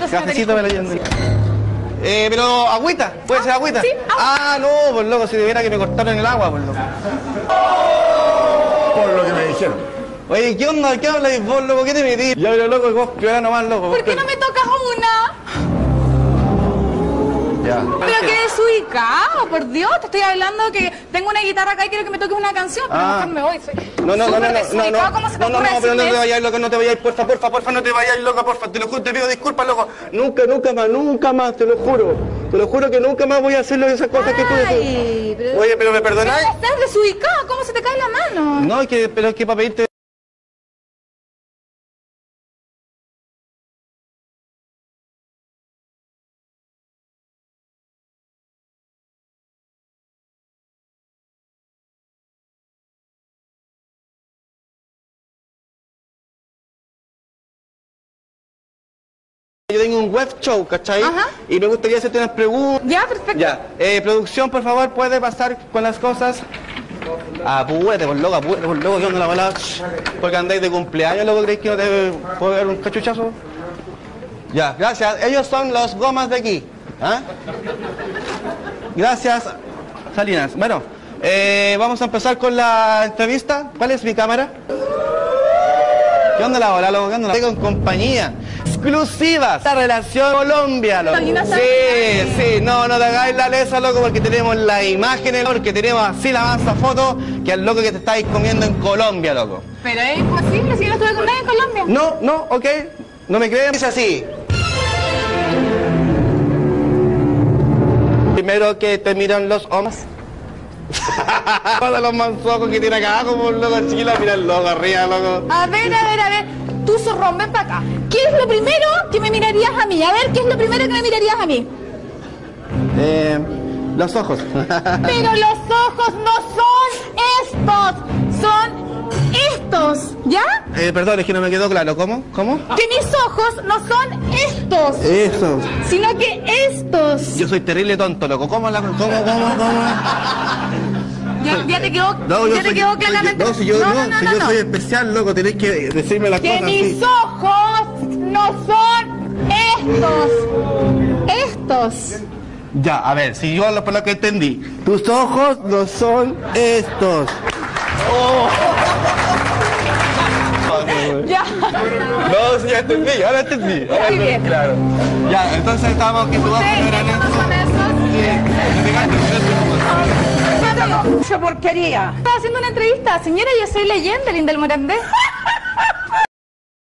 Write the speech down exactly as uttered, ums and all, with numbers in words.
leyendo, señor Cafecito Perico. me leyendo. Eh, pero agüita, ¿puede Ah, ser agüita? sí, agua. Ah, no, por loco, si debiera que me cortaron el agua, por loco. Por lo que me dijeron. Oye, ¿qué onda? ¿Qué habláis vos, loco? ¿Qué te metís? Ya, pero loco, vos piola nomás, loco. ¿Por qué no me tocas una? Ya. Pero qué desubicado, por Dios, te estoy hablando que tengo una guitarra acá y quiero que me toques una canción, pero Ah. mejor me voy. Soy No, no, no, no, súper no, no, desubicado, no, ¿cómo se te no, no, ocurre no, pero no decirme te eso? vayas, loco, no te vayas, porfa, porfa, porfa, no te vayas, loco, porfa, te lo juro, te pido disculpas, loco. Nunca, nunca más, nunca más, te lo juro. Te lo juro que nunca más voy a hacer esas cosas que tú dices. Ay, pero... Oye, pero me Pero perdonáis. estás desubicado, ¿cómo se te cae la mano? No, es que, pero es que para pedirte. Yo tengo un web show, ¿cachai? Ajá. Y me gustaría hacerte unas preguntas. Ya, perfecto. Ya, eh, producción, por favor, puede pasar con las cosas. Apúrate, por loco, apúrate, por loco, ¿qué onda la balada? Porque andáis de cumpleaños, loco, ¿creéis que no te puedo dar un cachuchazo? Ya, gracias. Ellos son los gomas de aquí. ¿Ah? Gracias, Salinas. Bueno, eh, vamos a empezar con la entrevista. ¿Cuál es mi cámara? ¿Qué onda la bola, loco? ¿Qué onda la bola? Con compañía. Exclusivas. La relación Colombia, loco. Salinas, Sí, Salinas. sí. No, no te hagáis la lesa, loco, porque tenemos las imágenes, porque tenemos así la mansa foto que al loco que te estáis comiendo en Colombia, loco. Pero es imposible, si yo no estuve con nadie en Colombia. No, no, ok. ¿No me creen? Es así. Primero que te miran los hombres. Todos los manzocos que tiene acá abajo, por loco, chiquila, mira el loco arriba, loco. A ver, a ver, a ver. Tú, zorrón, ven para acá. ¿Qué es lo primero que me mirarías a mí? A ver, ¿qué es lo primero que me mirarías a mí? Eh, los ojos. Pero los ojos no son estos, son estos, ¿ya? eh, perdón, es que no me quedó claro. ¿Cómo? ¿Cómo? Que mis ojos no son estos, Eso. sino que estos. Yo soy terrible tonto, loco. ¿Cómo la... ¿Cómo, cómo, cómo? Ya, ya te quedó, No, yo ya te soy, quedó soy- claramente. no, si yo no, no, no, si no, yo no. soy especial, loco, tenéis que decirme las Que cosas mis así. ojos no son estos, estos. Ya, a ver, si yo lo, por lo que entendí, tus ojos no son estos. Oh. Ya. No, sí, ya entendí, ahora entendí. Ahora Muy entendí, bien. claro. Ya, entonces estamos que tus ojos no eran ¿Ustedes estos. son esos? Sí, me pegaste, me pegaste. ¡Mucha porquería! Estaba haciendo una entrevista, señora, yo soy leyenda, Linda del Morandé.